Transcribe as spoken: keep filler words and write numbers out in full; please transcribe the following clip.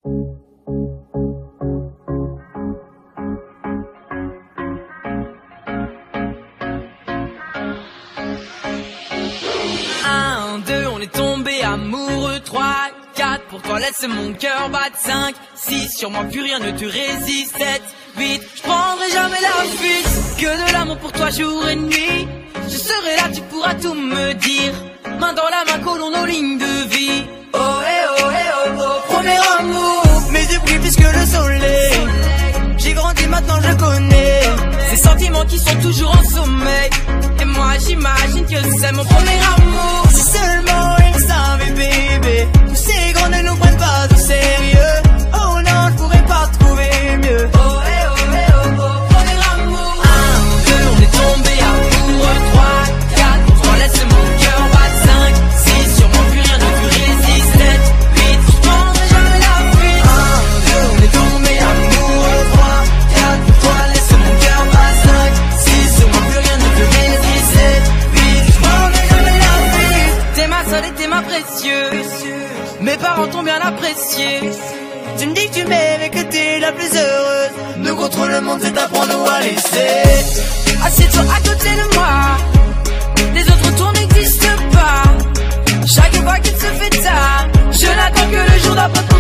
Un, deux, on est tombé amoureux. Trois, quatre, pour toi laisse mon cœur battre. Cinq, six, sur moi plus rien ne te résiste. Sept, huit, je prendrai jamais la fuite. Que de l'amour pour toi jour et nuit. Je serai là, tu pourras tout me dire. Main dans la main, collons nos lignes de vie. Oh eh oh eh oh oh. Premier amour, mes yeux brillent plus que le soleil. J'ai grandi, maintenant je connais ces sentiments qui sont toujours en sommeil. Et moi j'imagine que c'est mon premier amour. Si seulement ils savaient bébé, tous ces grands ne nous prennent pas au sérieux. Oh non, je pourrais pas trouver mieux. Oh eh oh eh oh oh. Premier amour. Un, deux, on est tombé amoureux. Trois, quatre, pour toi laisse mon cœur battre. Cinq, six, sur moi plus rien ne te résiste. Sept, huit, je prendrai jamais la fuite. Un, deux, on est tombé amoureux. Trois, quatre, pour toi laisse mon cœur battre. Cinq, six, sur moi plus rien ne te résiste. Sept, huit, je prendrai jamais la fuite. T'es ma seule et t'es ma précieuse. Mes parents t'ont bien apprécié. Tu me dis que tu m'aimes et que t'es la plus heureuse. Nous contre le monde, c'est apprendre à laisser. Assieds-toi à côté de moi. Les autres tours n'existent pas. Chaque fois qu'il se fait tard, je n'attends que le jour d'après.